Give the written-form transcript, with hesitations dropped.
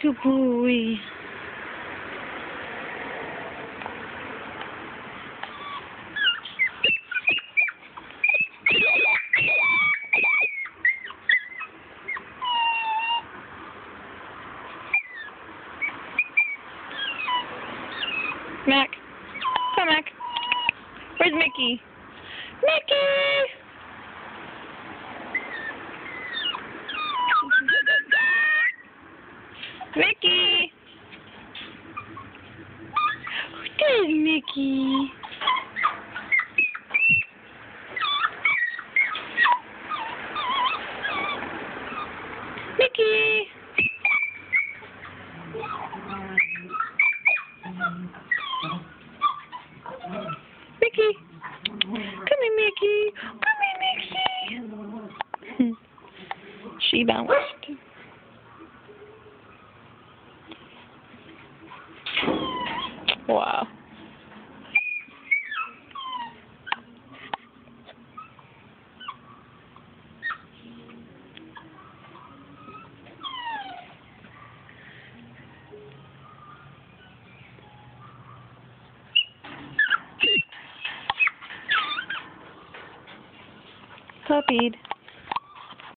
Good boy. Mac. Come, Mac. Where's Mickey? Mickey! Mickey! There's Mickey. Mickey! Mickey! Come here, Mickey! Come here, Mickey! She bounced. Wow. Puppied.